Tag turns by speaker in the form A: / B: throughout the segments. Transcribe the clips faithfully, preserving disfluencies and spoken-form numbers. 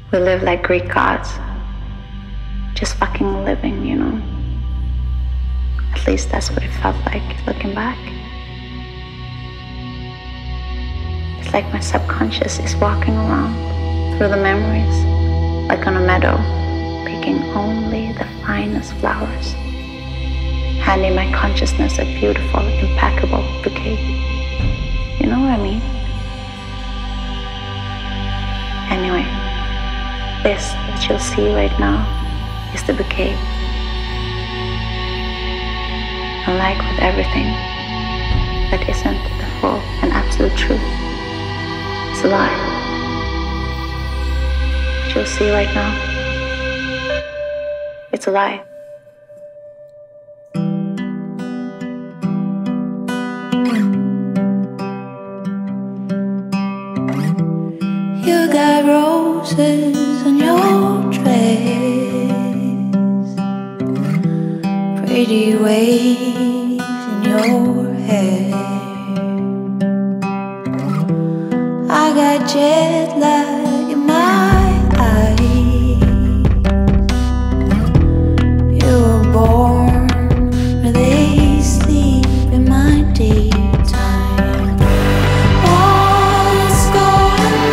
A: We live like Greek gods. Just fucking living, you know. At least that's what it felt like looking back. It's like my subconscious is walking around through the memories, like on a meadow, picking only the finest flowers, handing my consciousness a beautiful, impeccable bouquet. You know what I mean? Anyway, this that you'll see right now is the bouquet. And like with everything that isn't the full and absolute truth, it's a lie. What you'll see right now, it's a lie.
B: You got roses on your dress, pretty waves in your hair. I got jet lag in my eyes. You were born where they sleep in my daytime. What's going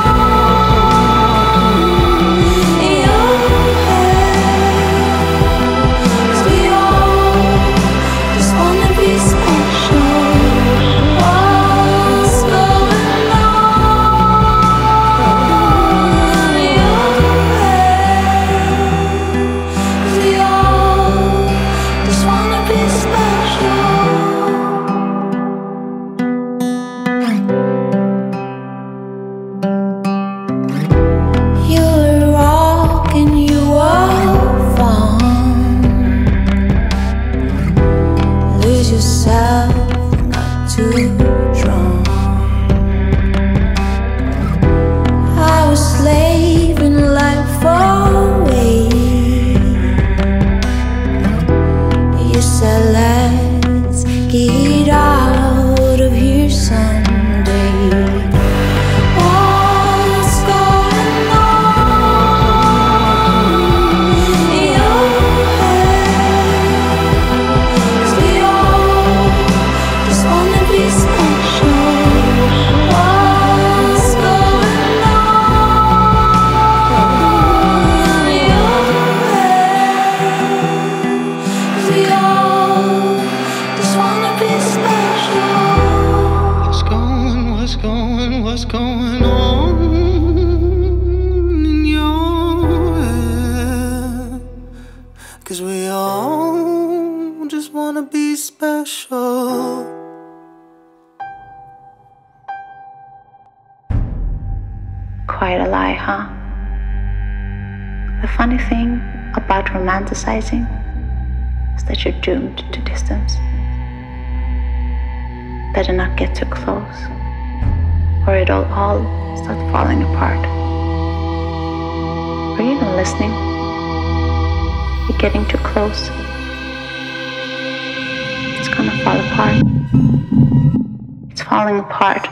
B: on in your head? 'Cause we all just wanna be special. What's going on in your head? 'Cause we all just wanna be special. You were rock and you were fun. Lose yourself, not too drunk. I was slaving life away. You said let's get out of here someday. What's going on in your head? 'Cause we all just wanna be special. What's going on in your head? 'Cause we all just wanna be special.
C: What's going, what's going, what's going on in your head? 'Cause we all just wanna be special.
A: Quite a lie, huh? The funny thing about romanticizing is that you're doomed to distance. Better not get too close, or it'll all start falling apart. Are you even listening? You're getting too close. It's gonna fall apart. It's falling apart.